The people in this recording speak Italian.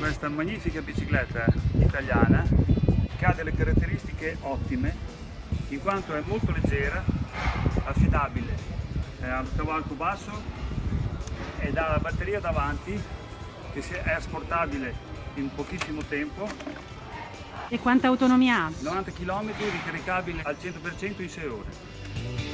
questa magnifica bicicletta italiana che ha delle caratteristiche ottime in quanto è molto leggera, affidabile, ha un cavalco basso ed ha la batteria davanti che è asportabile in pochissimo tempo. E quanta autonomia ha? 90 km ricaricabile al 100% in 6 ore.